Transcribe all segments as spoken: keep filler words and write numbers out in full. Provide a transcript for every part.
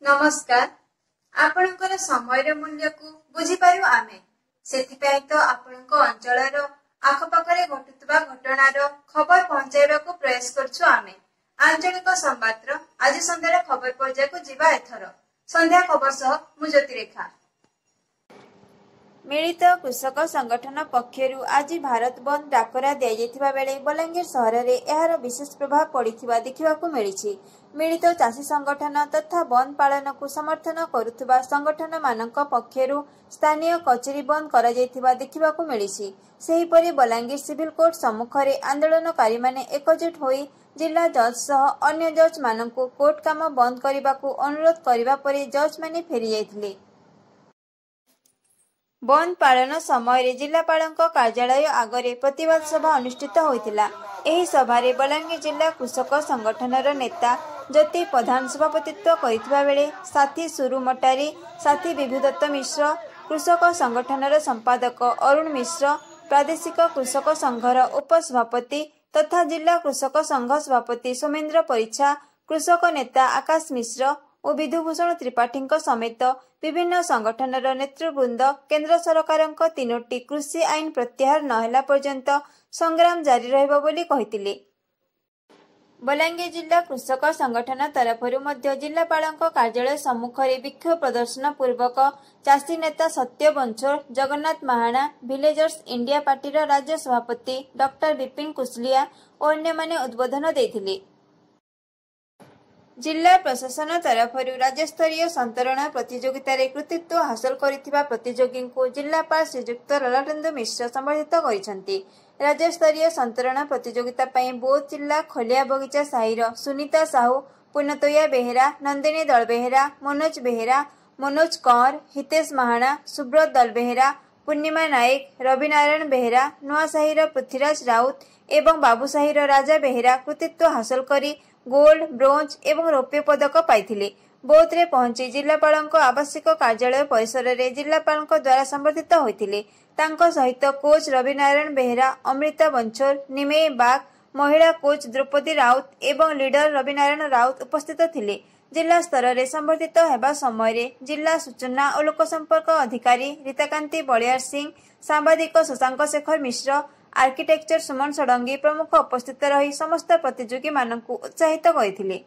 नमस्कार। आपणकर समय मूल्य को बुझीपारू आमे सेथिपाई तो आपणक अंचलर आखपाखरे घटुवा घटनार खबर पहुंचाइबा को प्रयास करछु आमे। आंचलिक संवादर आज संध्यार खबर पर्याय को जीवा एथर संध्या खबर सह मु ज्योतिरेखा। मिलित कृषक संगठन पक्षरु आज भारत बंद डाकरा दिया जायतिबा बेले बलांगीर सहर रे एहार विशेष प्रभाव पड़िथिबा देखिबाकू मिलिछि। मिलित चाषी संगठन तथा बंद पालन को समर्थन करुथुबा संगठन मानक पक्षरु स्थानीय कचेरी बंद करा जायतिबा देखिबाकू मिलिछि। सेहीपरि बलांगीर सिविल कोर्ट सम्मुखरे आंदोलनकारी माने एकजुट होई जिला जज सह अन्य जज मानकु कोर्ट काम बंद करिबाकू अनुरोध करिबा परे जज माने फेरी जायथिले। बंद पालन समय जिलापालଙ୍କ कार्यालय आगरे प्रतिवाद सभा अनुष्ठित होइतिला। एही सभारे बलांगीर जिला कृषक संगठनर नेता ज्योति प्रधान सभापतित्व करिथिबा बेले साथी सुरु मटारी, साथी विभुदत्त मिश्र, कृषक संगठनर संपादक अरुण मिश्र, प्रादेशिक कृषक संघर उपसभापति तथा जिला कृषक संघ सभापति सोमेन्द्र परिच्छा, कृषक नेता आकाश मिश्र और विधुभूषण त्रिपाठी समेत विभिन्न संगठनर नेतृवृंद केंद्र सरकारक तीनोटी कृषि आईन प्रत्याहार नहेला पर्यंत संग्राम जारी रहइबो बोली कहितिले। बलांगीर जिला कृषक संगठन तरफरु मध्य जिलापालଙ୍କ कार्यालय सम्मुखरे विक्षोभ प्रदर्शन पूर्वक चाषी नेता सत्य बंचोर, जगन्नाथ महाना, विलेजर्स इंडिया पार्टीर राज्य सभापति डॉक्टर विपिन कुशलिया और अन्य माने उद्बोधन देथिले। जिला प्रशासन तरफरु राज्यस्तरीय संतरण प्रतियोगिता रे कृतित्व हासिल करिथिबा प्रतियोगी को जिलापाल श्रीयुक्त ललाटेन्दु मिश्र संबर्धित करिसंती। राज्यस्तरीय संतरण प्रतियोगिता पई बोध जिला खलिया बगीचा साहिर सुनीता साहू, पुनतोया बेहेरा, नंदिनी दल बेहेरा, मनोज बेहेरा, मनोज कंवर, हितेश महाना, सुब्रत दल बेहेरा, पूर्णिमा नायक, रविनारायण बेहेरा, नुआसाहिर पृथ्वीराज राउत एवं बाबूसाहिर राजा बेहेरा कृतित्व हासिल करी गोल्ड, ब्रोंज एवं रौप्य पदक पाइथिले। बौद्ध रे पहुंची जिलापालଙ୍କ आवासिक कार्यालय परिसर रे जिलापालଙ୍କ द्वारा संबर्धित होइथिले। तांको सहित कोच रविनारायण बेहेरा, अमृता बंचोर, निमे बाग, महिला कोच द्रौपदी राउत एवं लीडर रविनारायण राउत उपस्थित थिले। जिला स्तर रे संबर्धित हेबा समय रे जिला सूचना और लोक संपर्क अधिकारी रीताकांति बलियार सिंह, सांबादिक शशांक शेखर मिश्र, आर्किटेक्चर सुमन षडंगी प्रमुख उपस्थित रही समस्त प्रतियोगी मानकु उत्साहित करथिले।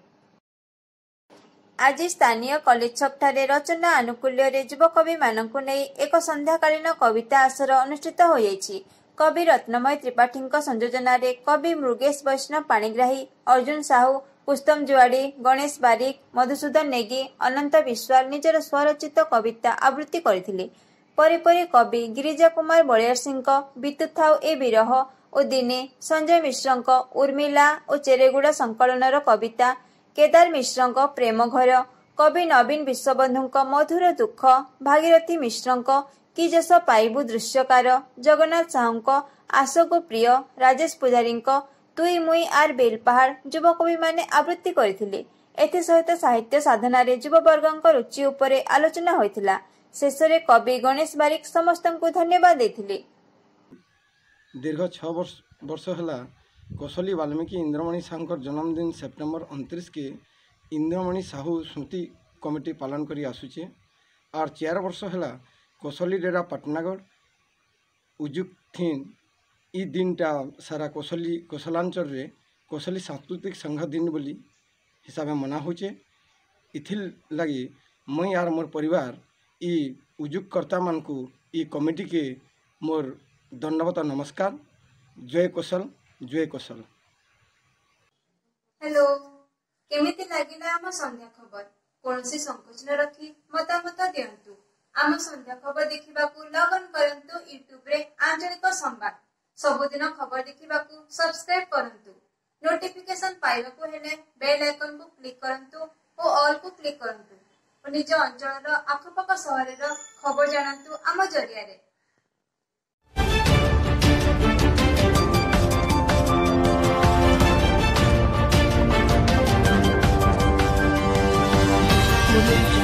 आज स्थानीय कॉलेज छकठारे रचना आनुकूल्य रे युवा कवि मानकु नेई एक संध्याकालीन कविता आसर अनुष्ठित होइछि। कवि रत्नमय त्रिपाठीଙ୍କ संयोजना रे कवि मृगेश वैष्णव पाणिग्राही, अर्जुन साहू, पुस्तम जुआड़ी, गणेश बारिक, मधुसूदन नेगी, अनंत विश्वाल निजर स्वरचित कविता आवृत्ति करथिले। परे परे कवि गिरिजा कुमार बलियार सिंह बीतुथाउ ए विरह और दिने, संजय मिश्र उर्मिला और चेरेगुड़ा संकलनर कविता, केदार मिश्र प्रेम घर, कवि नवीन विश्वबंधु मधुर दुख, भागीरथी मिश्र कि जस पाइबु दृश्यकार, जगन्नाथ साहू आशको प्रिय, राजेश पुजारी तुई मुई आर बेलपहाड़ युवकवि माने आवृत्ति करथिले। एथि सहित साहित्य साधना रे युववर्गଙ୍କ रुचि उपरे आलोचना होइथिला। शेषरे कवि गणेश बारिक समस्त को धन्यवाद देथिले। दीर्घ छह वर्ष वर्ष हला कोशली वाल्मीकि इंद्रमणि साहू जन्मदिन सेप्टेम्बर उनतीस के इंद्रमणि साहू स्मृति कमिटी पालन करी आसुचे और चार वर्ष हला कोशली डेरा पाटनागढ़ उजुक थीन ई दिन टा सारा कोशली कोशलांचल रे कोशली सांस्कृतिक संघ दिन बोली हिसाब में मना होचे। इथिल लगी मैं यार मोर परिवार ई उजुककर्ता मान को ई कमिटी के मोर दंडवत नमस्कार। जय कौशल, जय कौशल। हेलो, केमिति लागिला आम संध्या खबर? कोनसी संकोच न रखी मतामत दियंतु। आम संध्या खबर देखिबाकू लगन करंतु यूट्यूब रे आंचलिक संवाद। सबुदिन खबर देखिबाकू सब्सक्राइब करंतु। नोटिफिकेशन पाइबाकू हेले बेल आइकन को क्लिक करंतु और ऑल को क्लिक करंतु। और निज अंचल आखपाख सहर खबर जानतु आम जरिया रे।